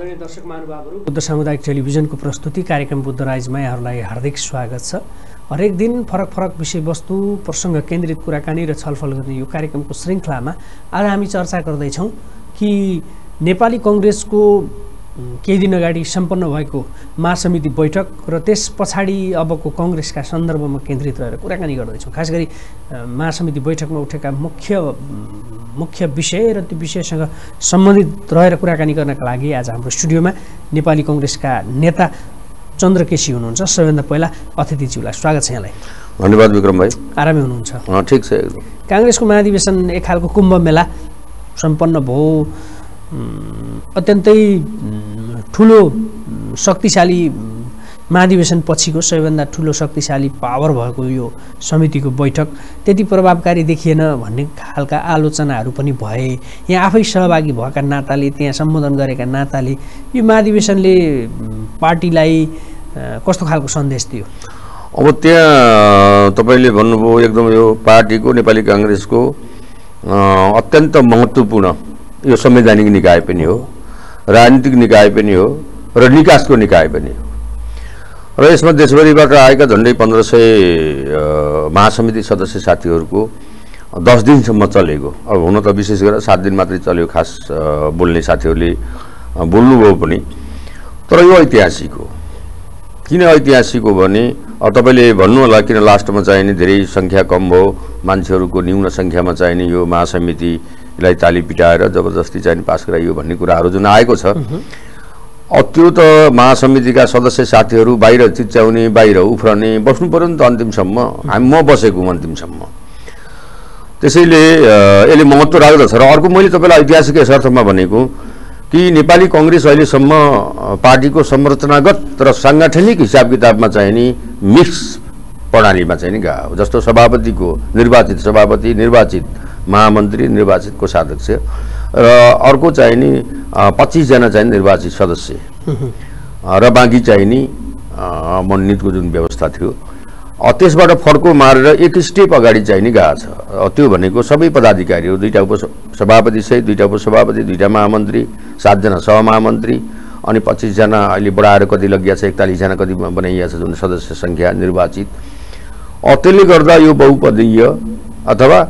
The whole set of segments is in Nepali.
आदरणीय दर्शक महानुभावहरू, बुद्ध सामुदायिक टेलिभिजनको प्रस्तुति कार्यक्रम बुद्ध राइजमा यहाँहरूलाई हार्दिक स्वागत छ। हरेक दिन फरक फरक विषयवस्तु प्रसङ्ग केन्द्रित कुराकानी र छलफल गर्ने यो कार्यक्रमको श्रृङ्खलामा आज हामी चर्चा गर्दैछौँ कि नेपाली कङ्ग्रेसको केही दिन अगाडि सम्पन्न भएको महासमिति बैठक र त्यस पछाडि अबको कङ्ग्रेसका सन्दर्भमा केन्द्रित रहेर कुराकानी गर्दैछौँ। खास गरी महासमिति बैठकमा उठेका मुख्य विषय र त्यो विषयसँग सम्बन्धित रहेर कुराकानी गर्नका लागि आज हाम्रो स्टुडियोमा नेपाली कङ्ग्रेसका नेता चन्द्र केसी हुनुहुन्छ। सबैभन्दा पहिला अतिथिज्यूलाई स्वागत छ। यहाँलाई धन्यवाद विक्रम भाइ। आरामै हुनुहुन्छ? ठिक छ एकदम। काङ्ग्रेसको महाधिवेशन एक खालको कुम्भ मेला सम्पन्न भयो। अत्यन्तै ठुलो शक्तिशाली महाधिवेशन पछिको सबैभन्दा ठुलो शक्तिशाली पावर भएको यो समितिको बैठक त्यति प्रभावकारी देखिएन भन्ने खालका आलोचनाहरू पनि भए। यहाँ आफै सहभागी भएका नाताले, त्यहाँ सम्बोधन गरेका नाताले यो महाधिवेशनले पार्टीलाई कस्तो खालको सन्देश दियो? अब त्यहाँ तपाईँले भन्नुभयो एकदम यो पार्टीको नेपाली काङ्ग्रेसको अत्यन्त महत्त्वपूर्ण यो संवैधानिक निकाय पनि हो, राजनीतिक निकाय पनि हो र निकासको निकाय पनि हो र यसमा देशभरिबाट आएका झन्डै 1500 महासमिति सदस्य साथीहरूको 10 दिनसम्म चलेको। अब हुन त विशेष गरेर 7 दिन मात्रै चल्यो, खास बोल्ने साथीहरूले बोल्नुभयो पनि। तर यो ऐतिहासिक हो। किन ऐतिहासिक हो भने तपाईँले भन्नु होला किन लास्टमा चाहिने धेरै सङ्ख्या कम भयो, मान्छेहरूको न्यून सङ्ख्यामा चाहिने यो महासमितिलाई ताली पिटाएर जबरजस्ती चाहिँ पास गराइयो भन्ने कुराहरू जुन आएको छ। त्यो त महासमितिका सदस्य साथीहरू बाहिर चिच्याउने, बाहिर उफ्रने, बस्नु पर्यो नि त अन्तिमसम्म। म बसेको अन्तिमसम्म। त्यसैले यसले महत्त्व राख्दछ। र अर्को मैले तपाईँलाई ऐतिहासिक अर्थमा भनेको कि नेपाली कङ्ग्रेस अहिलेसम्म पार्टीको संरचनागत र साङ्गठनिक हिसाब किताबमा चाहिँ नि मिक्स प्रणालीमा चाहिँ नि गयो। जस्तो सभापतिको निर्वाचित सभापति, निर्वाचित महामन्त्री, निर्वाचित कोषाध्यक्ष र अर्को चाहिँ नि 25 जना चाहिँ निर्वाचित सदस्य र बाँकी चाहिँ नि मनोनितको जुन व्यवस्था थियो त्यसबाट फर्को मारेर एक स्टेप अगाडि चाहिँ नि गएको छ। त्यो भनेको सबै पदाधिकारीहरू, 2टा उपसभापति सहित 2टा उपसभापति, 2टा महामन्त्री, 7 जना सहमहामन्त्री अनि 25 जना अहिले बढाएर कति लगिया छ, 41 जना कति बनाइया छ जुन सदस्य सङ्ख्या निर्वाचित। त्यसले गर्दा यो बहुपदीय अथवा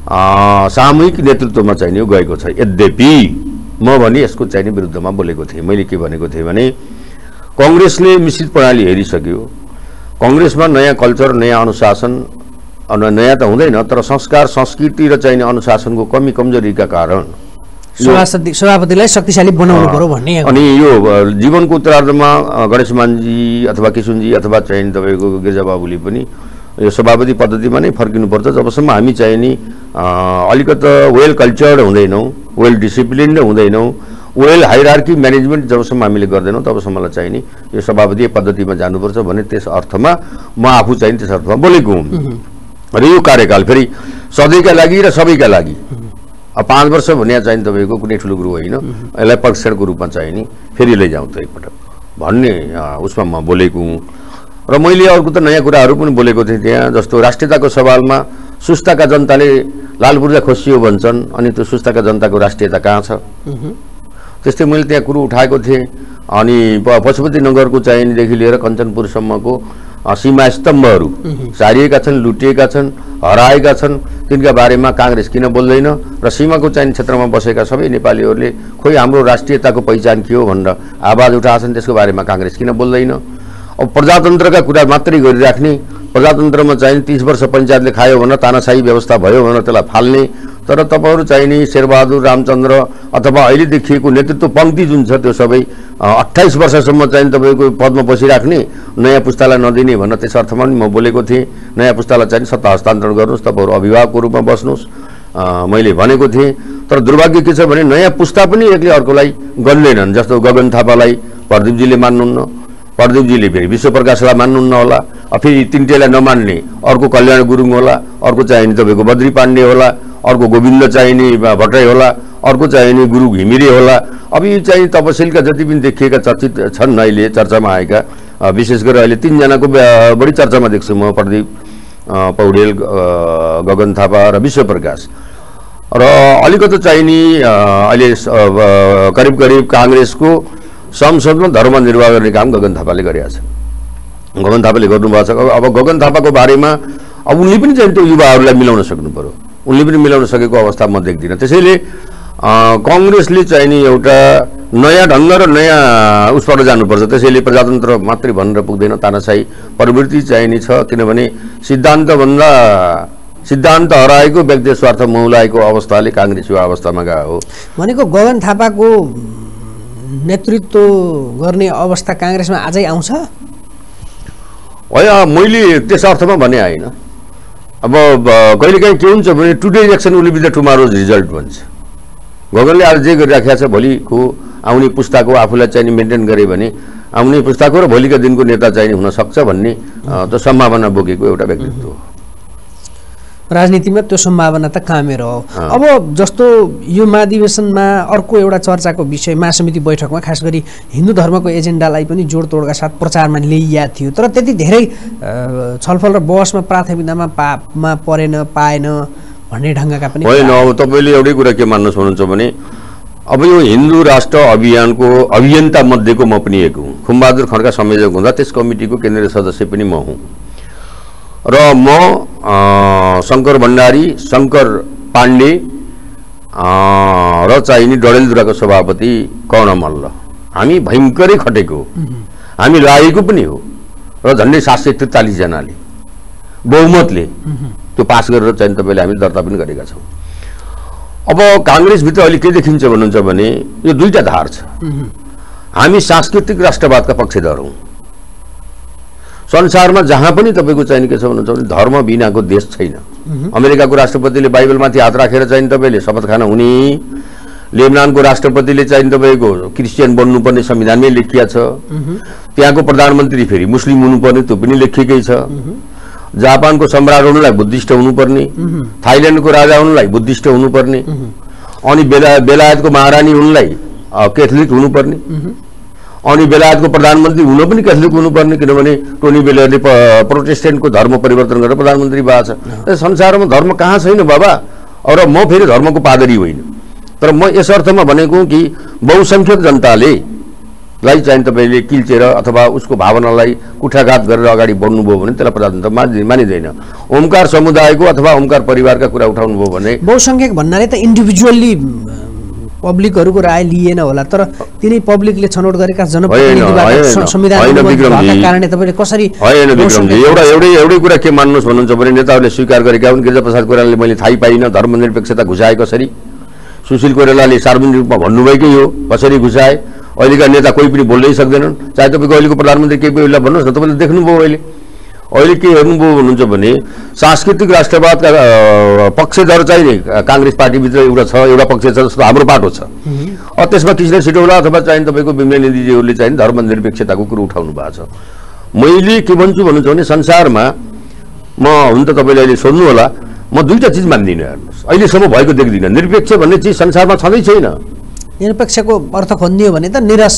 सामूहिक नेतृत्वमा चाहिँ यो गएको छ। यद्यपि म भने यसको चाहिँ विरुद्धमा बोलेको थिएँ। मैले के भनेको थिएँ भने कङ्ग्रेसले मिश्रित प्रणाली हेरिसक्यो। कङ्ग्रेसमा नयाँ कल्चर, नयाँ अनुशासन, नयाँ त हुँदैन तर संस्कार, संस्कृति र चाहिने अनुशासनको कमी कमजोरीका कारण सभापतिलाई शक्तिशाली बनाउनु पर्यो भन्ने। अनि यो जीवनको उत्तरार्धमा गणेशमानजी अथवा किशुनजी अथवा चाहिँ तपाईँको गिर्जाबाबुले पनि यो सभापति पद्धतिमा नै फर्किनुपर्छ। जबसम्म हामी चाहिँ नि अलिकति वेल कल्चर्ड हुँदैनौँ, वेल डिसिप्लिन्ड हुँदैनौँ, वेल हाइरार्की म्यानेजमेन्ट जबसम्म हामीले गर्दैनौँ तबसम्मलाई चाहिँ नि यो सभापति पद्धतिमा जानुपर्छ भन्ने त्यस अर्थमा म आफू चाहिँ त्यस अर्थमा बोलेको हुँ। र यो कार्यकाल फेरि सधैँका लागि र सबैका लागि 5 वर्ष भने चाहिँ तपाईँको कुनै ठुलो कुरो होइन। यसलाई परीक्षणको रूपमा चाहिँ नि फेरि लैजाउँ त एकपटक भन्ने उसमा म बोलेको हुँ। र मैले अर्को त नयाँ कुराहरू पनि बोलेको थिएँ त्यहाँ। जस्तो राष्ट्रियताको सवालमा सुस्ताका जनताले लाल पूर्जा खोसियो भन्छन्, अनि त्यो सुस्ताका जनताको राष्ट्रियता कहाँ छ? त्यस्तै मैले त्यहाँ कुरो उठाएको थिएँ। अनि पशुपतिनगरको चाहिनेदेखि लिएर कञ्चनपुरसम्मको सीमा स्तम्भहरू सारिएका छन्, लुटिएका छन्, हराएका छन्। तिनका बारेमा काङ्ग्रेस किन बोल्दैन? र सीमाको चाहिने क्षेत्रमा बसेका सबै नेपालीहरूले खोइ हाम्रो राष्ट्रियताको पहिचान के हो भनेर आवाज उठाएछन्, त्यसको बारेमा काङ्ग्रेस किन बोल्दैन? अब प्रजातन्त्रका कुरा मात्रै गरिराख्ने, प्रजातन्त्रमा चाहिँ 30 वर्ष पञ्चायतले खायो भनेर, तानाशाही व्यवस्था भयो भनेर त्यसलाई फाल्ने। तर तपाईँहरू चाहिँ नि शेरबहादुर, रामचन्द्र अथवा अहिले देखिएको नेतृत्व पङ्क्ति जुन छ त्यो सबै 28 वर्षसम्म चाहिँ तपाईँको पदमा बसिराख्ने, नयाँ पुस्तालाई नदिने भनेर त्यस अर्थमा पनि म बोलेको थिएँ। नयाँ पुस्तालाई चाहिँ सत्ता हस्तान्तरण गर्नुहोस्, तपाईँहरू अभिभावकको रूपमा बस्नुहोस् मैले भनेको थिएँ। तर दुर्भाग्य के छ भने नयाँ पुस्ता पनि एकले अर्कोलाई गन्दैनन्। जस्तो गगन थापालाई प्रदीपजीले मान्नुहुन्न, प्रदीपजीले फेरि विश्वप्रकाशलाई मान्नुहुन्न होला, फेरि तिनटेलाई नमान्ने अर्को कल्याण गुरुङ होला, अर्को चाहिने तपाईँको बद्री पाण्डे होला, अर्को गोविन्द चाहिने भट्टराई होला, अर्को चाहिने गुरु घिमिरे होला। अब यो चाहिँ तपसिलका जति पनि देखिएका चर्चित छन् अहिले चर्चामा आएका, विशेष गरेर अहिले 3 जनाको बढी चर्चामा देख्छु म, प्रदीप पौडेल, गगन थापा र विश्वप्रकाश। र अलिकति चाहिने अहिले करिब करिब काङ्ग्रेसको संसदमा धर्म निर्वाह गर्ने काम गगन थापाले गरेका छ। गगन थापाले गर्नुभएको छ। अब गगन थापाको बारेमा अब उनले पनि चाहिँ त्यो युवाहरूलाई मिलाउन सक्नु पर्यो। उनले पनि मिलाउन सकेको अवस्था म देख्दिनँ। त्यसैले कांग्रेसले चाहिँ नि एउटा नयाँ ढङ्ग र नयाँ उसबाट जानुपर्छ। त्यसैले प्रजातन्त्र मात्रै भनेर पुग्दैन, तानाशाही प्रवृत्ति चाहिँ नि छ। किनभने सिद्धान्त हराएको व्यक्ति स्वार्थ मौलाएको अवस्थाले कांग्रेस यो अवस्थामा गएको हो। भनेको गगन थापाको नेतृत्व गर्ने अवस्था कांग्रेसमा अझै आउँछ? होइन, मैले त्यस अर्थमा भने होइन। अब कहिलेकाहीँ के हुन्छ भने today action will be the tomorrow's result भन्छ। गगनले आज जे गरिराखेको छ भोलिको आउने पुस्ताको आफूलाई चाहिँ मेन्टेन गरे भने आउने पुस्ताको र भोलिका दिनको नेता चाहिँ हुन सक्छ भन्ने त्यो सम्भावना बोकेको एउटा व्यक्तित्व हो। राजनीतिमा त्यो सम्भावना त कामेर हो। अब जस्तो यो महाधिवेशनमा अर्को एउटा चर्चाको विषय महासमिति बैठकमा खास गरी हिन्दू धर्मको एजेन्डालाई पनि जोडतोडका साथ प्रचारमा ल्याइएको थियो, तर त्यति धेरै छलफल र बहसमा प्राथमिकतामा पाएन भन्ने ढङ्गका पनि होइन। अब तपाईँले एउटै कुरा के मान्नुहोस् भन्नुहुन्छ भने अब यो हिन्दू राष्ट्र अभियानको अभियन्ता मध्येको म पनि एक हुँ। खुमबहादुर खड्का संयोजक हुँदा त्यस कमिटीको केन्द्रीय सदस्य पनि म हुँ र म शङ्कर भण्डारी, शङ्कर पाण्डे र चाहिने डडेलधुराको सभापति कर्ण मल्ल हामी भयङ्करै खटेको, हामी लागेको पनि हो र झन्डै 743 जनाले बहुमतले त्यो पास गरेर चाहिँ तपाईँले हामी दर्ता पनि गरेका छौँ। अब कांग्रेसभित्र अहिले के देखिन्छ भन्नुहुन्छ भने यो दुईटा धार छ। हामी सांस्कृतिक राष्ट्रवादका पक्षधर हौँ। संसारमा जहाँ पनि तपाईँको चाहिने के छ भन्नुहुन्छ भने धर्म बिनाको देश छैन। अमेरिकाको राष्ट्रपतिले बाइबलमाथि हात राखेर चाहिँ तपाईँले शपथ खान हुने, लेबनानको राष्ट्रपतिले चाहिँ तपाईँको क्रिस्चियन बन्नुपर्ने संविधानमै लेखिया छ, त्यहाँको प्रधानमन्त्री फेरि मुस्लिम हुनुपर्ने त्यो पनि लेखिएकै छ, जापानको सम्राट हुनुलाई बुद्धिस्ट हुनुपर्ने, थाइल्यान्डको राजा हुनुलाई बुद्धिस्ट हुनुपर्ने, अनि बेलायतको महारानी हुनुलाई क्याथोलिक हुनुपर्ने, अनि बेलायतको प्रधानमन्त्री हुन पनि क्याथोलिक हुनुपर्ने, किनभने टोनी ब्लेयरले प्रोटेस्टेन्टको धर्म परिवर्तन गरेर प्रधानमन्त्री भएको छ। संसारमा धर्म कहाँ छैन बाबा। र म फेरि धर्मको पादरी होइन, तर म यस अर्थमा भनेको कि बहुसङ्ख्यक जनताले लाई चाहिँ तपाईँले किल्चेर अथवा उसको भावनालाई कुठाघात गरेर अगाडि बढ्नुभयो भने त्यसलाई प्रजातन्त्र मानिँदैन। ओमकार समुदायको अथवा ओमकार परिवारका कुरा उठाउनुभयो भने बहुसङ्ख्यक भन्नाले त इन्डिभिजुअली पब्लिकहरूको राय लिएन होला, तर तिनै पब्लिकले छनौट गरेका जनप्रतिनिधिबाट संविधानको कारणले तपाईँले कसरी होइन विक्रमजी, एउटै कुरा के मान्नुहोस् भन्नुहुन्छ भने नेताहरूले स्वीकार गरेका हुन्। गिरिजाप्रसाद कोइरालाले मैले थाहै पाइनँ धर्मनिरपेक्षता घुसाए कसरी, सुशील कोइरालाले सार्वजनिक रूपमा भन्नुभएकै हो कसरी घुसाए। अहिलेका नेता कोही पनि बोल्नै सक्दैनन्, चाहे तपाईँको अहिलेको प्रधानमन्त्री केही बेला भन्नुहोस् न। तपाईँले देख्नुभयो अहिले के हेर्नुभयो भन्नुहुन्छ भने सांस्कृतिक राष्ट्रवादका पक्षधर चाहिँ कांग्रेस पार्टीभित्र एउटा छ, एउटा पक्ष छ जस्तो हाम्रो पाटो छ। त्यसमा कृष्ण सिटौला अथवा चाहिँ तपाईँको बिमला निधिजीहरूले चाहिँ धर्मनिरपेक्षताको कुरो उठाउनु भएको छ। मैले के भन्छु भन्नुहुन्छ भने संसारमा म हुन त तपाईँले अहिले सोध्नु होला, म दुईटा चिज मान्दिनँ। हेर्नुहोस् अहिलेसम्म भएको देख्दिनँ। निरपेक्ष भन्ने चिज संसारमा छँदै छैन। निरपेक्षको अर्थ खोज्ने हो भने त निराकार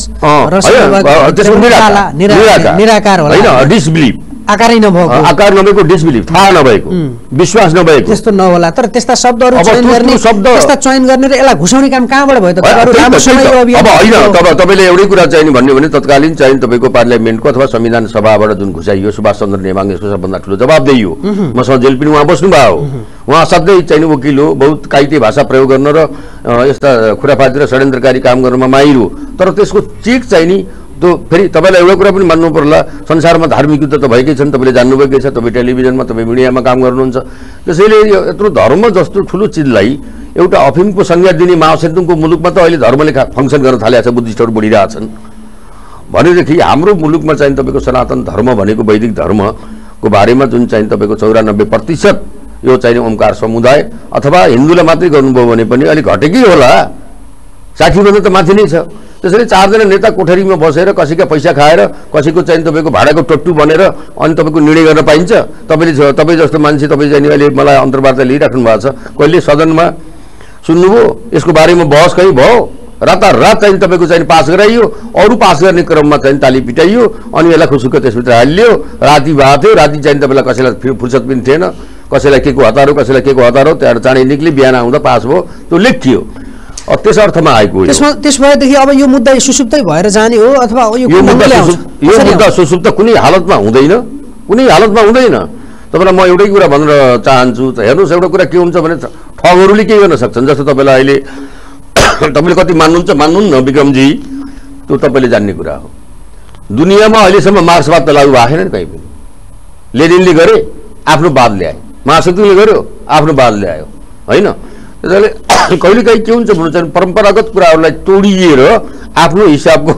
होइन, डिसबिलिभ, आकारै नभएको, आकार नभएको, डिसबिलिभ, थाहा नभएको, विश्वास नभएको, त्यस्तो नहोला। तर त्यस्ता शब्दहरू चयन गर्ने, त्यस्ता चयन गर्ने र यसलाई घुसाउने काम कहाँबाट भयो त? अब होइन, तब तपाईँले एउटै कुरा चाहिने भन्यो भने तत्कालीन चाहिँ तपाईँको पार्लियामेन्टको अथवा संविधान सभाबाट जुन घुसाइयो सुभाष चन्द्र नेवाङ यसको सबभन्दा ठुलो जवाबदेही हो। मसँग जेल पनि उहाँ बस्नुभयो हो। उहाँ सधैँ चाहिने वकिल हो, बहुत काइते भाषा प्रयोग गर्न र यस्ता खुराफाती र षड्यन्त्रकारी काम गर्नमा माहिर हो। तर त्यसको चेक चाहिने त्यो फेरि तपाईँलाई एउटा कुरा पनि मान्नु पर्ला, संसारमा धार्मिक युद्ध त भएकै छन्, तपाईँले जान्नुभएकै छ। तपाईँ टेलिभिजनमा, तपाईँ मिडियामा काम गर्नुहुन्छ। त्यसैले यत्रो धर्म जस्तो ठुलो चिजलाई एउटा अफिमको संज्ञा दिने महासन्तुङको मुलुकमा त अहिले धर्मले फङ्सन गर्न थालेको छ, बुद्धिस्टहरू बढिरहेछन् भनेदेखि हाम्रो मुलुकमा चाहिँ तपाईँको सनातन धर्म भनेको वैदिक धर्मको बारेमा जुन चाहिँ तपाईँको 94% यो चाहिँ ओमकार समुदाय अथवा हिन्दूलाई मात्रै गर्नुभयो भने पनि अलिक घटेकै होला, 60% त माथि नै छ। त्यसैले 4 जना नेता कोठरीमा बसेर कसैका पैसा खाएर कसैको चाहिँ तपाईँको भाडाको टट्टु बनेर अनि तपाईँको निर्णय गर्न पाइन्छ? तपाईँ जस्तो मान्छे तपाईँ चाहिँ अहिले मलाई अन्तर्वार्ता लिइराख्नु भएको छ, कहिले सदनमा सुन्नुभयो यसको बारेमा बहस कहीँ भयो? रातारात चाहिँ तपाईँको चाहिँ पास गराइयो, अरू पास गर्ने क्रममा चाहिँ ताली पिटाइयो, अनि यसलाई खुसुक्क त्यसभित्र हालियो। राति भएको थियो, राति चाहिँ तपाईँलाई कसैलाई फुर्सद पनि थिएन, कसैलाई के को हतारो, कसैलाई के को हतारो, त्यहाँबाट चाँडै निक्ली, बिहान आउँदा पास भयो, त्यो लेखियो। त्यस अर्थमा आएको हो। त्यसभएदेखि अब यो मुद्दा सुसुप्तै भएर जाने हो अथवा यो मुद्दा सुसुप्त कुनै हालतमा हुँदैन, कुनै हालतमा हुँदैन। तपाईँलाई म एउटै कुरा भन्न चाहन्छु, हेर्नुहोस् एउटा कुरा के हुन्छ भने ठगहरूले के गर्न सक्छन्, जस्तो तपाईँलाई अहिले तपाईँले कति मान्नुहुन्छ मान्नुहुन्न विक्रमजी, त्यो तपाईँले जान्ने कुरा हो। दुनियाँमा अहिलेसम्म मार्क्सवाद त लागू भएको छैन कहीँ पनि। लेनिनले गरे आफ्नो वाद ल्याए, महाशक्तिले गर्यो आफ्नो वाद ल्यायो होइन। त्यसैले कहिलेकाहीँ के हुन्छ भन्नु चाहिँ परम्परागत कुराहरूलाई तोडिएर आफ्नो हिसाबको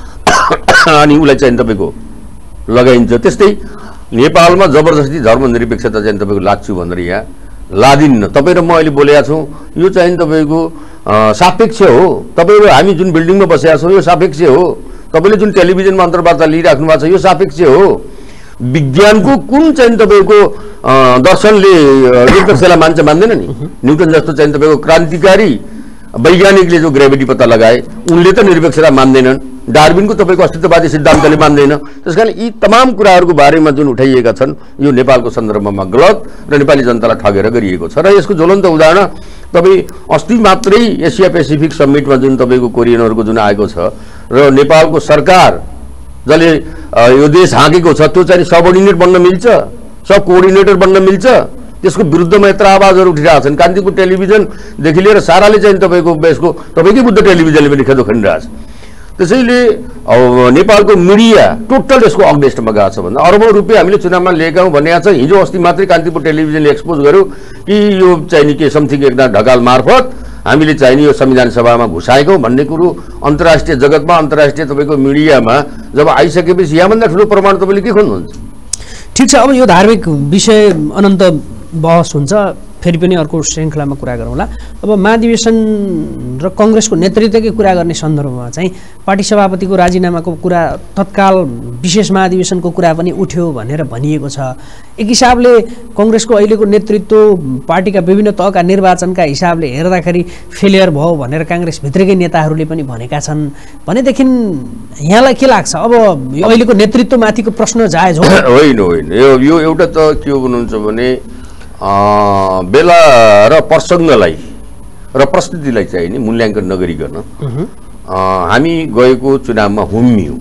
अनि उसलाई चाहिँ तपाईँको लगाइन्छ। त्यस्तै नेपालमा जबरजस्ती धर्मनिरपेक्षता चाहिँ तपाईँको लाग्छु भनेर यहाँ लादिन्न। तपाईँ र म अहिले बोलेका छौँ, यो चाहिँ तपाईँको सापेक्ष हो। तपाईँहरू हामी जुन बिल्डिङमा बसेका छौँ यो सापेक्ष हो। तपाईँले जुन टेलिभिजनमा अन्तर्वार्ता लिइराख्नु भएको छ यो सापेक्ष हो। विज्ञानको कुन चाहिँ तपाईँको दर्शनले निरपेक्षतालाई मान्छ मान्दैन नि। न्युटन जस्तो चाहिँ तपाईँको क्रान्तिकारी वैज्ञानिकले जो ग्रेभिटी पत्ता लगाए उनले त निरपेक्षता मान्दैनन्। डार्विनको तपाईँको अस्तित्ववादी सिद्धान्तले मान्दैन। त्यसकारण यी तमाम कुराहरूको बारेमा जुन उठाइएका छन् यो नेपालको सन्दर्भमा गलत र नेपाली जनतालाई ठगेर गरिएको छ। र यसको ज्वलन्त उदाहरण तपाईँ अस्ति मात्रै एसिया पेसिफिक समिटमा जुन तपाईँको कोरियनहरूको जुन आएको छ र नेपालको सरकार जसले यो देश हाँकेको छ त्यो चाहिँ सबअर्डिनेट बन्न मिल्छ, सब कोअर्डिनेटर बन्न मिल्छ, त्यसको विरुद्धमा यत्र आवाजहरू उठिरहेका छन्। कान्तिपुर टेलिभिजनदेखि लिएर साराले चाहिँ तपाईँको यसको तपाईँकै बुद्ध टेलिभिजनले पनि खेदो खनिरहेछ। त्यसैले नेपालको मिडिया टोटल यसको अगेन्स्टमा गएको छ भन्दा अरबौँ रुपियाँ हामीले चुनावमा लिएका हौँ भन्ने छ। हिजो अस्ति मात्रै कान्तिपुर टेलिभिजनले एक्सपोज गर्यो कि यो चाहिँ के समथिङ एकजना ढकाल मार्फत हामीले चाहिने यो संविधान सभामा घुसाएछौँ भन्ने कुरो अन्तर्राष्ट्रिय जगतमा अन्तर्राष्ट्रिय तपाईँको मिडियामा जब आइसकेपछि यहाँभन्दा ठुलो प्रमाण तपाईँले के खोज्नुहुन्छ? ठिक छ, अब यो धार्मिक विषय अनन्त बहस हुन्छ, फेरि पनि अर्को श्रृङ्खलामा कुरा गरौँला। अब महाधिवेशन र कङ्ग्रेसको नेतृत्वकै कुरा गर्ने सन्दर्भमा चाहिँ पार्टी सभापतिको राजीनामाको कुरा तत्काल विशेष महाधिवेशनको कुरा पनि उठ्यो भनेर भनिएको छ। एक हिसाबले कङ्ग्रेसको अहिलेको नेतृत्व पार्टीका विभिन्न तहका निर्वाचनका हिसाबले हेर्दाखेरि फेलियर भयो भनेर काङ्ग्रेसभित्रकै नेताहरूले पनि भनेका छन्। भनेदेखि यहाँलाई के लाग्छ, अब यो अहिलेको नेतृत्वमाथिको प्रश्न जायज हो? होइन होइन, यो एउटा त के हो भन्नुहुन्छ भने बेला र प्रसङ्गलाई र परिस्थितिलाई चाहिँ नि मूल्याङ्कन नगरिकन हामी गएको चुनावमा हुम्मियौँ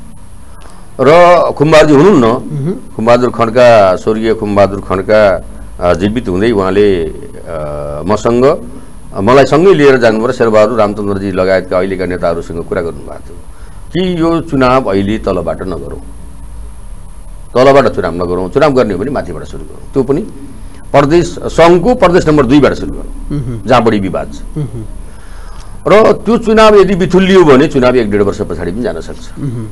र खुम्बहादुर हुनुहुन्न, खुम्बहादुर खड्का, स्वर्गीय खुम्बहादुर खड्का जीवित हुँदै उहाँले मसँग मलाई सँगै लिएर जानुभयो र शेरबहादुर रामचन्द्रजी लगायतका अहिलेका नेताहरूसँग कुरा गर्नुभएको थियो कि यो चुनाव अहिले तलबाट नगरौँ, तलबाट चुनाव नगरौँ, चुनाव गर्ने हो भने माथिबाट सुरु गरौँ, त्यो पनि प्रदेश सङ्घको प्रदेश नम्बर 2बाट सुरु गरौँ जहाँ बढी विवाद छ। र त्यो चुनाव यदि बिथुलियो भने चुनाव 1-1.5 वर्ष पछाडि पनि जान सक्छ।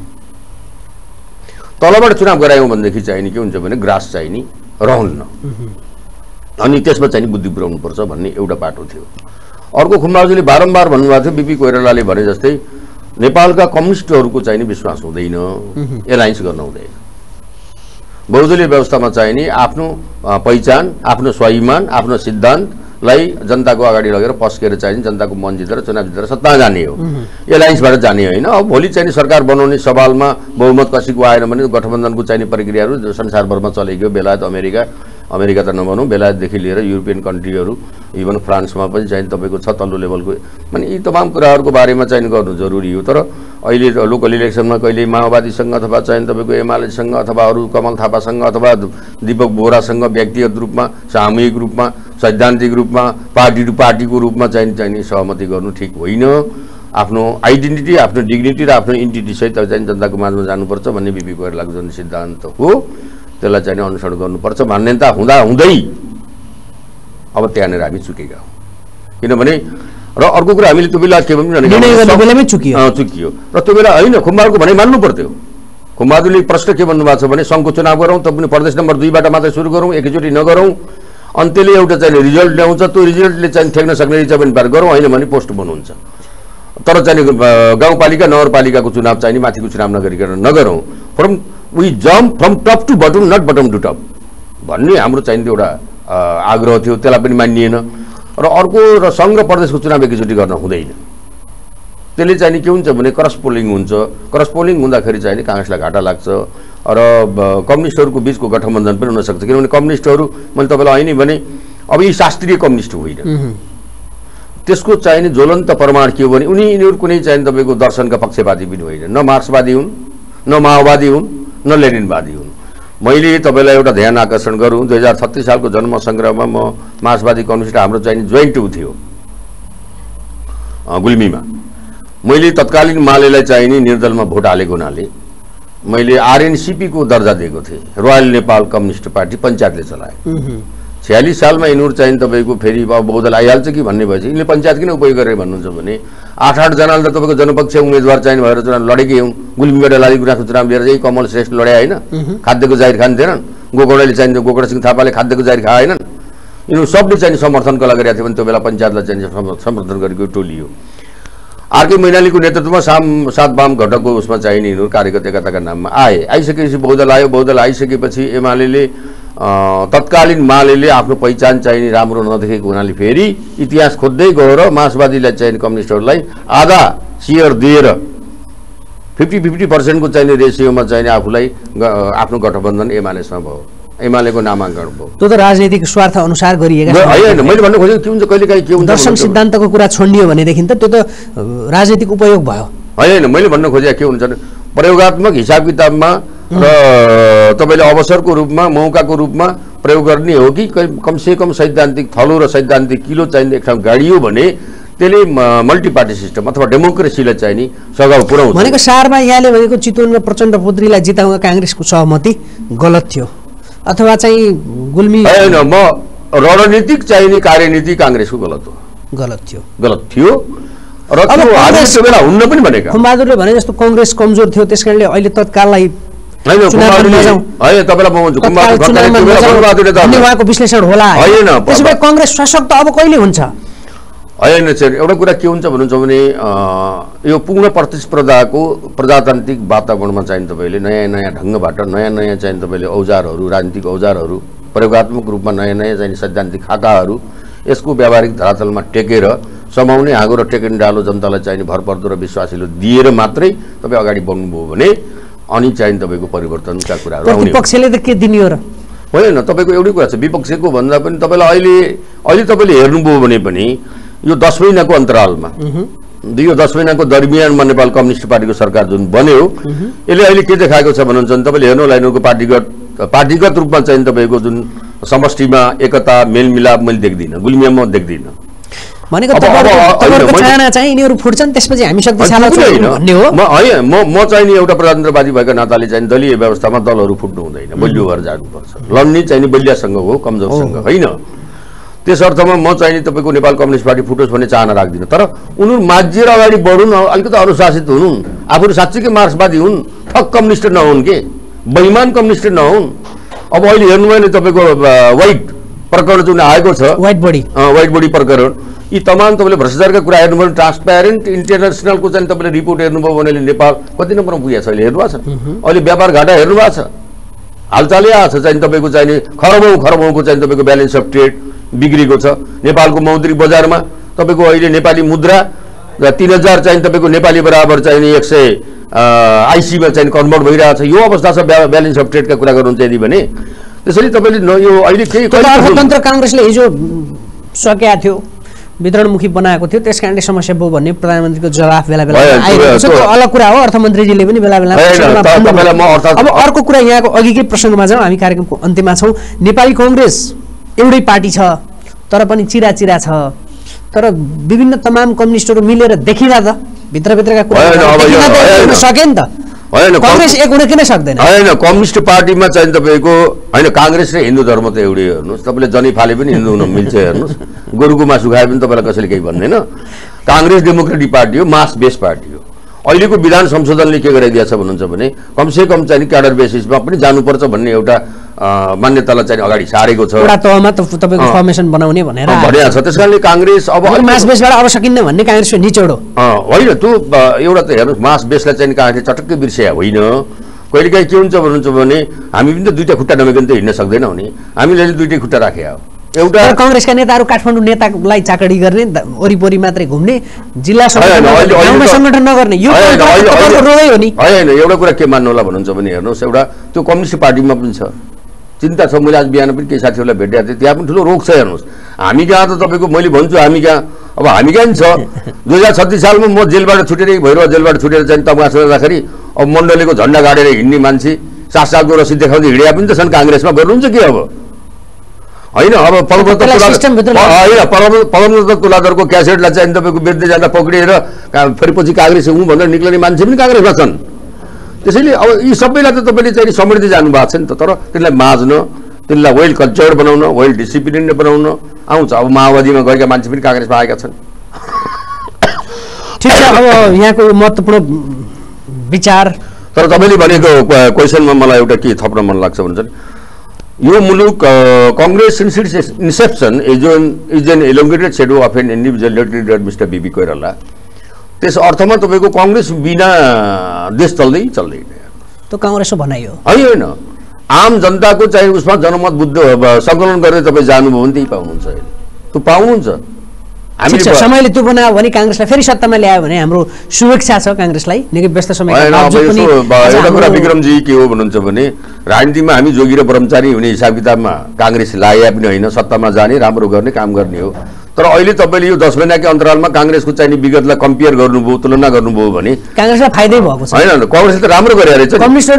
तलबाट चुनाव गरायौँ भनेदेखि चाहिने के हुन्छ भने ग्रास चाहिने रहन्न अनि त्यसमा चाहिँ बुद्धि पुर्याउनुपर्छ भन्ने एउटा बाटो थियो। अर्को खुम्बाजुले बारम्बार भन्नुभएको थियो, बिपी कोइरालाले भने जस्तै नेपालका कम्युनिस्टहरूको चाहिने विश्वास हुँदैन, एलायन्स गर्न हुँदैन। बहुदलीय व्यवस्थामा चाहिने आफ्नो पहिचान, आफ्नो स्वाभिमान, आफ्नो सिद्धान्तलाई जनताको अगाडि लगेर पस्केर चाहिने जनताको मन जितेर चुनाव जितेर सत्ता जाने हो, एलायन्सबाट जाने होइन। अब भोलि चाहिने सरकार बनाउने सवालमा बहुमत कसैको आएन भने गठबन्धनको चाहिने प्रक्रियाहरू संसारभरमा चलेको, बेलायत अमेरिका त नभनौँ, बेलायतदेखि लिएर युरोपियन कन्ट्रीहरू इभन फ्रान्समा पनि चाहिँ तपाईँको छ तल्लो लेभलको, माने यी तमाम कुराहरूको बारेमा चाहिँ गर्नु जरुरी हो। तर अहिले लोकल इलेक्सनमा कहिले माओवादीसँग अथवा चाहिँ तपाईँको एमालेसँग अथवा अरू कमल थापासँग अथवा दीपक बोहरासँग व्यक्तिगत रूपमा, सामूहिक रूपमा, सैद्धान्तिक रूपमा, पार्टी टु पार्टीको रूपमा चाहिने सहमति गर्नु ठिक होइन। आफ्नो आइडेन्टिटी, आफ्नो डिग्निटी र आफ्नो इन्टिटी सहित चाहिँ जनताको माझमा जानुपर्छ भन्ने बिपी कोइरालाको जुन सिद्धान्त हो त्यसलाई चाहिँ अनुसरण गर्नुपर्छ। मान्यता हुँदै अब त्यहाँनिर हामी चुकेका हौँ। किनभने र अर्को कुरा हामीले त्यो बेला के भने चुकियो र त्यो बेला होइन, खुम्बारको भनाइ मान्नु पर्थ्यो। खुम्बादुरले प्रश्न के भन्नुभएको छ भने सङ्घको चुनाव गरौँ त पनि प्रदेश नम्बर 2बाट मात्रै सुरु गरौँ, एकैचोटि नगरौँ, अनि त्यसले एउटा चाहिँ रिजल्ट ल्याउँछ, त्यो रिजल्टले चाहिँ ठेक्न सक्ने रिचा पनि पार गरौँ, होइन भने पोस्टपोन हुन्छ। तर चाहिँ गाउँपालिका नगरपालिकाको चुनाव चाहिँ माथिको चुनाव नगरिकन नगरौँ, we jump from top to bottom, not bottom to top भन्ने हाम्रो चाहिँ एउटा आग्रह थियो, त्यसलाई पनि मानिएन। र अर्को र सङ्घ र प्रदेशको चुनाव एकैचोटि गर्न हुँदैन, त्यसले चाहिँ के हुन्छ भने क्रस पोलिङ हुन्छ। क्रस पोलिङ हुँदाखेरि चाहिँ काङ्ग्रेसलाई घाटा लाग्छ र कम्युनिस्टहरूको बिचको गठबन्धन पनि हुनसक्छ। किनभने कम्युनिस्टहरू मैले तपाईँलाई होइन भने अब यी शास्त्रीय कम्युनिस्ट होइन, त्यसको चाहिने ज्वलन्त प्रमाण के हो भने यिनीहरू कुनै चाहिने तपाईँको दर्शनका पक्षपाती पनि होइन, न मार्क्सवादी हुन्, न माओवादी हुन्, न लेनिनवादी हुन्। मैले तपाईँलाई एउटा ध्यान आकर्षण गरौँ, 2036 सालको जन्म सङ्ग्रहमा म मार्क्सवादी कम्युनिस्ट हाम्रो चाहिने जोइन्ट थियो गुल्मीमा। मैले तत्कालीन मालेलाई चाहिने निर्दलमा भोट हालेको हुनाले मैले आरएनसीपी को दर्जा दिएको थिएँ, रोयल नेपाल कम्युनिस्ट पार्टी पञ्चायतले चलाए। 46 सालमा यिनीहरू चाहिँ तपाईँको फेरि बहुदल आइहाल्छ कि भन्ने भएपछि यिनले पञ्चायत किन उपयोग गरेर भन्नुहुन्छ भने 8-8 जनाले त तपाईँको जनपक्षीय उम्मेदवार चाहिँ भएर चुनाव लडेकै हौँ। गुल्मीबाट लालीगुराँसको चुनाव लिएर चाहिँ कमल श्रेष्ठ लडे होइन, खाद्यको जाहिर खान थिएनन्, गोकर्णले चाहिँ गोकर्ण सिंह थापाले खाद्यको जाहिर खाएनन्। यिनीहरू सबले चाहिँ समर्थनको लागि गरेका थिए भने त्यो बेला पञ्चायतलाई चाहिँ समर्थन गरेको टोली हो। आरके मैनालीको नेतृत्वमा सात वाम घटकको उसमा चाहिने यिनीहरू कार्यकर्ता एकताका नाममा आइसकेपछि बहुदल आयो। बहुदल आइसकेपछि एमाले तत्कालीन मालेले आफ्नो पहिचान चाहिने राम्रो नदेखेको हुनाले फेरि इतिहास खोज्दै गएर मार्क्सवादीलाई चाहिने कम्युनिस्टहरूलाई आधा सेयर दिएर 50-50% को चाहिने रेसियोमा चाहिने आफूलाई आफ्नो गठबन्धन एमालेसँग भयो, एमालेको नामाङ्कन भयो। त्यो त राजनीतिक स्वार्थ अनुसार गरिएका होइन। मैले भन्नु खोजेको के हुन्छ, कहिले काहीँ के हुन्छ, दर्शन सिद्धान्तको कुरा छोडियो भनेदेखि त त्यो त राजनीतिक उपयोग भयो। होइन, मैले भन्नु खोजेको के हुन्छ, प्रयोगात्मक हिसाब किताबमा र तपाईँले अवसरको रूपमा मौकाको रूपमा प्रयोग गर्ने हो कि कमसेकम सैद्धान्तिक थलो र सैद्धान्तिक किलो चाहिने एक ठाउँ गाडियो भने त्यसले मल्टी पार्टी सिस्टम अथवा डेमोक्रेसीलाई चाहिने सघाउ पुर्याउँछ। भनेको सारमा यहाँले भनेको चितवनमा प्रचण्ड पुत्रीलाई जिताउन काङ्ग्रेसको सहमति गलत थियो अथवा चाहिँ गुल्मी होइन, म रणनीतिक चाहिने कार्यनीति काङ्ग्रेसको गलत थियो र त्यो आदेश बेला हुन्न पनि भनेका। खुम्बहादुरले भने जस्तो काङ्ग्रेस कमजोर थियो त्यसकारणले अहिले तत्काललाई उहाँको विश्लेषण होला। त्यसो भए काङ्ग्रेस सशक्त अब कहिले हुन्छ? होइन सर, एउटा कुरा के हुन्छ भन्नुहुन्छ भने यो पूर्ण प्रतिस्पर्धाको प्रजातान्त्रिक वातावरणमा चाहिँ तपाईँले नयाँ नयाँ ढङ्गबाट नयाँ नयाँ चाहिँ तपाईँले औजारहरू, राजनीतिक औजारहरू, प्रयोगात्मक रूपमा नयाँ नयाँ चाहिँ सैद्धान्तिक खाकाहरू यसको व्यावहारिक धरातलमा टेकेर समाउने हाँगो र टेकेन डालो जनतालाई चाहिने भरपर्दो र विश्वासिलो दिएर मात्रै तपाईँ अगाडि बढ्नुभयो भने अनि चाहिँ तपाईँको परिवर्तनका कुराहरू आउने। विपक्षले त के दिने हो र? होइन, तपाईँको एउटै कुरा छ, विपक्षको भन्दा पनि तपाईँलाई अहिले तपाईँले हेर्नुभयो भने पनि यो 10 महिनाको अन्तरालमा यो 10 महिनाको दरमियानमा नेपाल कम्युनिस्ट पार्टीको सरकार जुन बन्यो यसले अहिले के देखाएको छ भन्नुहुन्छ भने तपाईँले हेर्नु होला यिनीहरूको पार्टीगत रूपमा चाहिँ तपाईँको जुन समष्टिमा एकता मेलमिलाप मैले देख्दिनँ, गुल्मीमा देख्दिनँ। भनेको तपाईहरुको चाहना चाहिँ यिनीहरू फुट्छन् त्यसपछि हामी शक्तिशाली भन्ने हो। म चाहिँ नि एउटा प्रजातन्त्रवादी भएका नाताले चाहिँ दलीय व्यवस्थामा दलहरू फुट्नु हुँदैन, बलियो भएर जानुपर्छ। लड्ने चाहिँ बलियासँग हो, कमजोरसँग होइन। त्यस अर्थमा म चाहिँ तपाईँको नेपाल कम्युनिस्ट पार्टी फुटोस् भन्ने चाहना राख्दिनँ, तर उनीहरू माझिएर अगाडि बढुन्, अलिकति अनुशासित हुन्, आफूहरू साँच्चीकै मार्क्सवादी हुन्, ठग कम्युनिस्ट नहुन् के, बेइमान कम्युनिस्ट नहुन्। अब अहिले हेर्नुभयो भने तपाईँको व्हाइट प्रकरण जुन आएको छ, व्हाइट बडी प्रकरण, यी तमाम तपाईँले भ्रष्टाचारका कुरा हेर्नुभयो भने ट्रान्सप्यारेन्ट इन्टरनेसनलको चाहिँ तपाईँले रिपोर्ट हेर्नुभयो भने नेपाल कति नम्बरमा पुगेको छ अहिले हेर्नुभएको छ। अहिले व्यापार घाटा हेर्नुभएको छ, हालचालै आएको छ चाहिँ तपाईँको चाहिने खरबौँको चाहिँ तपाईँको ब्यालेन्स अफ ट्रेड बिग्रेको छ। नेपालको मौद्रिक बजारमा तपाईँको अहिले नेपाली मुद्रा 3000 चाहिँ तपाईँको नेपाली बराबर चाहिने 100 आइसीमा चाहिँ कन्भर्ट भइरहेको छ। यो अवस्था छ ब्यालेन्स अफ ट्रेडका कुरा गर्नुहुन्छ यदि भने। त्यसैले तपाईँले यो अहिले केही अर्थतन्त्र काङ्ग्रेसले हिजो सकेका थियो, वितरणमुखी बनाएको थियो, त्यस कारणले समस्या भयो भन्ने प्रधानमन्त्रीको जवाफ बेला बेला आइरहेको छ। त्यो अलग कुरा हो, अर्थमन्त्रीजीले पनि बेला बेला। अब अर्को कुरा यहाँको अघिकै प्रसङ्गमा जाउँ, हामी कार्यक्रमको अन्त्यमा छौँ। नेपाली काङ्ग्रेस एउटै पार्टी छ तर पनि चिरा छ, तर विभिन्न तमाम कम्युनिस्टहरू मिलेर देखिरा त भित्रभित्रका कुरा सके नि त। काङ्ग्रेस एक हुन किन सक्दैन? होइन, कम्युनिस्ट पार्टीमा चाहिँ तपाईँको होइन, काङ्ग्रेस र हिन्दू धर्म त एउटै हेर्नुहोस्, तपाईँले जनै फाले पनि हिन्दू हुन मिल्छ हेर्नुहोस्, गोरुको मासु खाए पनि तपाईँलाई कसैले केही भन्दैन। काङ्ग्रेस डेमोक्रेटिक पार्टी हो, मास बेस पार्टी हो। अहिलेको विधान संशोधनले के गराइदिएको छ भन्नुहुन्छ भने कमसेकम चाहिँ क्याडर बेसिसमा पनि जानुपर्छ भन्ने एउटा मान्यतालाई चाहिँ अगाडि सारेको छ। एउटा तहमा तपाईँको फर्मेसन बनाउने भनेर भनेको छ। त्यस कारणले काङ्ग्रेस अब मास बेसबाट अब सकिन्न भन्ने काङ्ग्रेसको निचोडो होइन। त्यो एउटा त हेर्नुहोस्, मास बेसलाई चाहिँ काङ्ग्रेसले चटक्कै बिर्स्या होइन। कहिलेकाहीँ के हुन्छ भन्नुहुन्छ भने हामी पनि त दुईटा खुट्टा नभइकन त हिँड्न सक्दैनौँ नि, हामीले दुईटै खुट्टा राखे हो। एउटा काङ्ग्रेसका नेताहरू काठमाडौँ नेतालाई चाकडी गर्ने, वरिपरि मात्रै घुम्ने, जिल्ला सङ्गठन नगर्ने, यो रोगै हो नि। होइन, एउटा कुरा के मान्नु होला भन्नुहुन्छ भने हेर्नुहोस्, एउटा त्यो कम्युनिस्ट पार्टीमा पनि छ चिन्ता छ। मैले आज बिहान पनि केही साथीहरूलाई भेटेको थिएँ, त्यहाँ पनि ठुलो रोग छ हेर्नुहोस्। हामी कहाँ त तपाईँको मैले भन्छु हामी कहाँ अब हामी कहाँ छ 2036 सालमा म जेलबाट छुटेर भैरवा जेलबाट छुटेर चाहिँ तमास गर्दाखेरि अब मण्डलीको झन्डा गाडेर हिँड्ने मान्छे 7 सालको रसिद देखाउँदै हिँडिया पनि त छन् काङ्ग्रेसमा गर्नुहुन्छ के अब होइन अब पदमदत्त तुलाधरको क्यासेटलाई चाहिँ तपाईँको बेच्दै जाँदा पक्रिएर फेरि पछि काङ्ग्रेस हुँ भनेर निक्लिने मान्छे पनि काङ्ग्रेसमा छन् त्यसैले अब यी सबैलाई त तपाईँले चाहिँ समृद्धि जानु भएको छ नि त तर त्यसलाई माझ्न त्यसलाई वेल कल्चर बनाउन वेल डिसिप्लिन बनाउन आउँछ अब माओवादीमा गएका मान्छे पनि काङ्ग्रेसमा आएका छन् ठिक छ अब यहाँको महत्त्वपूर्ण विचार तर तपाईँले भनेको क्वेसनमा मलाई एउटा के थप्न मन लाग्छ भन्छ यो मुलुक Congress since its inception is an elongated shadow of an individual leader mister B B Koirala त्यस अर्थमा तपाईको कांग्रेस बिना देश चल्दैन त्यो कांग्रेसको भनाइ हो हैन आम जनताको चाहिँ उसमा जनमत बुद्ध संकलन गरेर तपाई जानुभयो भने त्यही पाउनुहुन्छ त्यो पाउनुहुन्छ हामीले समयले त्यो बनायो भने कांग्रेसलाई फेरि सत्तामा ल्यायो भने हाम्रो शुभेच्छा छ कांग्रेसलाई निकै व्यस्त समयको बावजुद पनि एउटा कुरा विक्रमजी के हो भन्नुहुन्छ भने राजनीतिमा हामी जोगी र ब्रह्मचारी हुने हिसाब किताबमा कांग्रेस लाया पनि हैन सत्तामा जाने राम्रो गर्ने काम गर्ने हो तर अहिले तपाईले यो 10 महिनाकै अन्तरालमा कांग्रेसको चाहिँ विगतलाई कम्पेयर गर्नुभयो तुलना गर्नुभयो भने कांग्रेसलाई फाइदै भएको छ हैन कांग्रेसले त राम्रो गरे रहेछ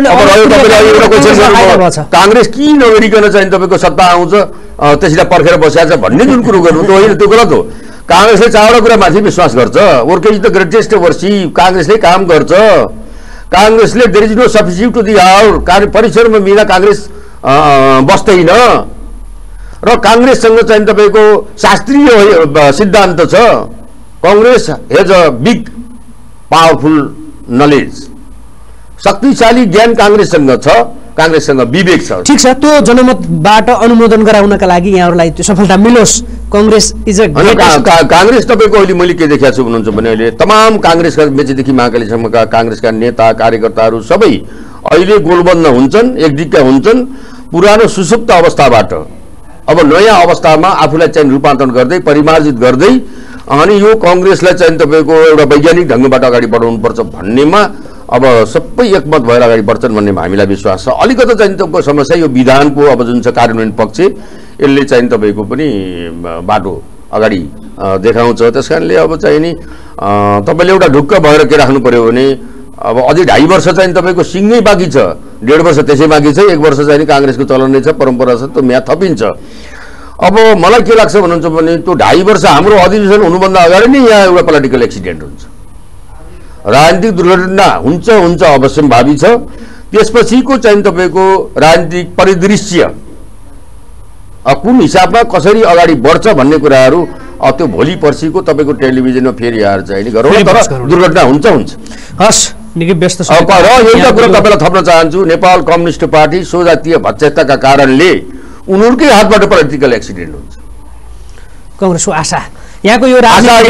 कम्युनिस्टहरुले कांग्रेस किन नगरिकन चाहिँ तपाईको सत्ता आउँछ त्यसैले पर्खेर बसेछ भन्ने जुन कुरो गर्नु त होइन त्यो गलत हो कांग्रेसले चारवटा कुरा माथि विश्वास गर्छ work is the greatest worship कांग्रेसले काम गर्छ कांग्रेसले there is no substitute to the hour कार्य परिसरमा बिना कांग्रेस बस्दैन र कांग्रेससँग चाहिँ तपाईको शास्त्रीय सिद्धान्त छ Congress has a big powerful knowledge शक्तिशाली ज्ञान कांग्रेससँग छ कांग्रेससँग विवेक छ ठीक छ त्यो जनमतबाट अनुमोदन गराउनका लागि यहाँहरुलाई त्यो सफलता मिलोस् कांग्रेस इज अ कांग्रेस तपाईको अहिले मैले के देखाएको छु भन्नुहुन्छ भने अहिले तमाम कांग्रेसका मेचीदेखि महाकालीसम्मका कांग्रेसका नेता कार्यकर्ताहरू सबै अहिले गोलबन्द हुन्छन् एकडिक्का हुन्छन् पुरानो सुसुप्त अवस्थाबाट अब नयाँ अवस्थामा आफूलाई चाहिँ रूपान्तरण गर्दै परिमार्जित गर्दै अनि यो कांग्रेसलाई चाहिँ तपाईको एउटा वैज्ञानिक ढंगबाट अगाडि बढाउनु पर्छ भन्नेमा अब सबै एकमत भएर अगाडि बढ्छन् भन्ने हामीलाई विश्वास छ अलिकति चाहिँ तपाईको समस्या यो विधानको अब जुन छ कार्यान्वयन पक्ष यसले चाहिँ तपाईको पनि बाटो अगाडि देखाउँछ त्यसकारणले अब चाहिँ नि तपाईले एउटा ढुक्क भएर के राख्नु पर्यो भने अब अझै 2.5 वर्ष चाहिँ तपाईको सिंगै बाँकी छ 1.5 वर्ष त्यसै बाँकी छ 1 वर्ष चाहिँ कांग्रेसको चलन नै छ परम्परा छ त्यो म्याद थपिन्छ अब मलाई के लाग्छ भन्नुहुन्छ भने त्यो 2.5 वर्ष हाम्रो अधिवेशन हुनुभन्दा अगाडि नै यहाँ एउटा पोलिटिकल एक्सिडेन्ट हुन्छ राजनीतिक दुर्घटना हुन्छ अवश्य भावी छ त्यसपछिको चाहिँ तपाईको राजनीतिक परिदृश्य कुन हिसाबमा कसरी अगाडि बढ्छ भन्ने कुराहरू त्यो भोलि पर्सिको तपाईको टेलिभिजनमा फेरि आएर चाहिँ गरौँ तर दुर्घटना हुन्छ हस् निकै व्यस्त छ र एउटा कुरा तपाईलाई थप्न चाहन्छु नेपाल कम्युनिस्ट पार्टी सोजातीय भत्स्यताका कारणले उनीहरुकै हातबाट पोलिटिकल एक्सिडेन्ट हुन्छ कांग्रेसको आशा यहाँको यो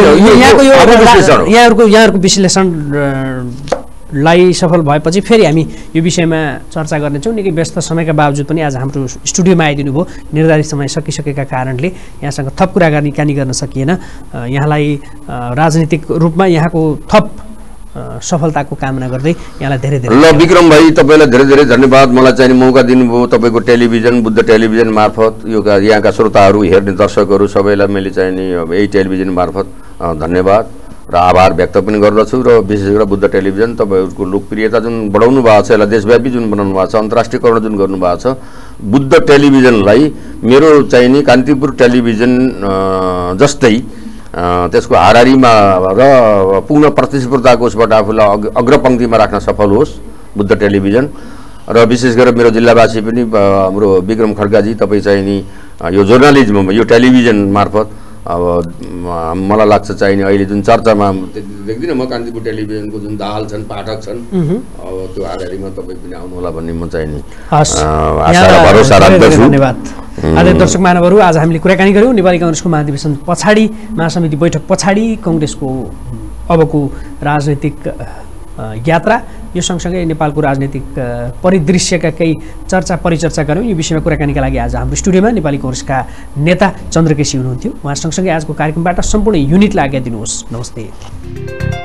यहाँहरुको विश्लेषण लाई सफल भएपछि फेरि हामी यो विषयमा चर्चा गर्नेछौँ निकै व्यस्त समयका बावजुद पनि आज हाम्रो स्टुडियोमा आइदिनु भयो निर्धारित समय सकिसकेका कारणले यहाँसँग थप कुराकानी गर्न सकिएन यहाँलाई राजनीतिक रूपमा यहाँको थप सफलताको कामना गर्दै यहाँलाई धेरै धेरै ल विक्रम भाइ तपाईलाई धेरै धेरै धन्यवाद मलाई चाहिँ मौका दिनुभयो तपाईको टेलिभिजन बुद्ध टेलिभिजन मार्फत यो यहाँका श्रोताहरू हेर्ने दर्शकहरू सबैलाई मैले चाहिँ नि यही टेलिभिजन मार्फत धन्यवाद र आभार व्यक्त पनि गर्दछु र विशेष गरेर बुद्ध टेलिभिजन तपाईहरुको लोकप्रियता जुन बढाउनु भएको छ यसलाई देशव्यापी जुन बनाउनु भएको छ अन्तर्राष्ट्रियकरण जुन गर्नु भएको छ बुद्ध टेलिभिजनलाई मेरो चाहिँ नि कान्तिपुर टेलिभिजन जस्तै त्यसको हाराहारीमा र पूर्ण प्रतिस्पर्धाको उसबाट आफूलाई अग्रपंक्तिमा राख्न सफल होस् बुद्ध टेलिभिजन र विशेष गरेर मेरो जिल्लावासी पनि हाम्रो विक्रम खड्काजी तपाई चाहिँ नि यो जर्नलिज्ममा यो टेलिभिजन मार्फत अब मलाई लाग्छ चाहिँ अहिले जुन चर्चामा देख्दिन म कान्तिपुर टेलिभिजनको जुन दाहाल छन् पाठक छन् अब त्यो आधारमा तपाई पनि आउनु होला भन्ने म चाहिँ नि आशा र भरोसा राख्दछु धन्यवाद आदरणीय दर्शक महानुभावहरु आज हामीले कुराकानी गर्यौं नेपाली कांग्रेसको महाधिवेशन पछाडी महासमिति बैठक पछाडी कांग्रेसको अबको राजनीतिक यात्रा यो सँगसँगै नेपालको राजनीतिक परिदृश्यका केही चर्चा परिचर्चा गर्यौं यो विषयमा कुराकानीका लागि आज हाम्रो स्टुडियोमा नेपाली कांग्रेसका नेता चन्द्र केसी हुनुहुन्थ्यो उहाँ सँगसँगै आजको कार्यक्रमबाट सम्पूर्ण युनिटलाई आज्ञा दिनुहोस् नमस्ते।